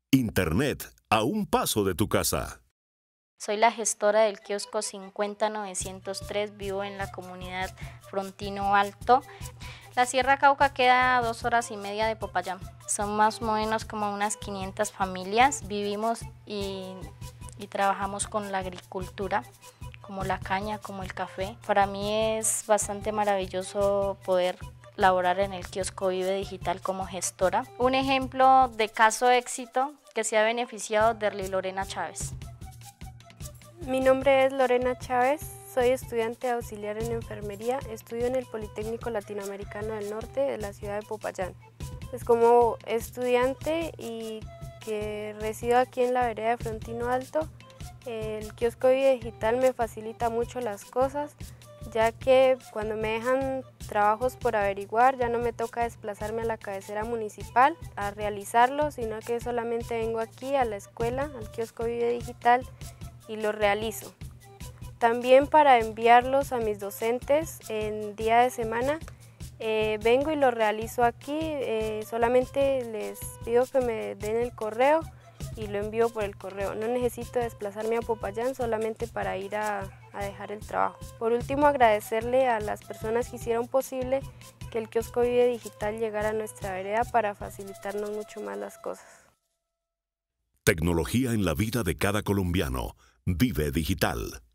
Internet a un paso de tu casa. Soy la gestora del kiosco 50903, vivo en la comunidad Frontino Alto. La Sierra Cauca queda a 2 horas y media de Popayán. Son más o menos como unas 500 familias. Vivimos y trabajamos con la agricultura, como la caña, como el café. Para mí es bastante maravilloso poder laborar en el kiosco Vive Digital como gestora. Un ejemplo de caso de éxito que se ha beneficiado de Lorena Chávez. Mi nombre es Lorena Chávez, soy estudiante auxiliar en enfermería, estudio en el Politécnico Latinoamericano del Norte de la ciudad de Popayán. Pues como estudiante y que resido aquí en la vereda de Frontino Alto, el kiosco Vive Digital me facilita mucho las cosas, ya que cuando me dejan trabajos por averiguar ya no me toca desplazarme a la cabecera municipal a realizarlo, sino que solamente vengo aquí a la escuela, al kiosco Vive Digital, y lo realizo. También para enviarlos a mis docentes en día de semana, vengo y lo realizo aquí, solamente les pido que me den el correo y lo envío por el correo. No necesito desplazarme a Popayán solamente para ir a dejar el trabajo. Por último, agradecerle a las personas que hicieron posible que el kiosco Vive Digital llegara a nuestra vereda para facilitarnos mucho más las cosas. Tecnología en la vida de cada colombiano. Vive Digital.